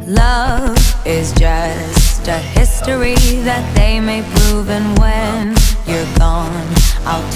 Love is just a history that they may prove, and when you're gone, I'll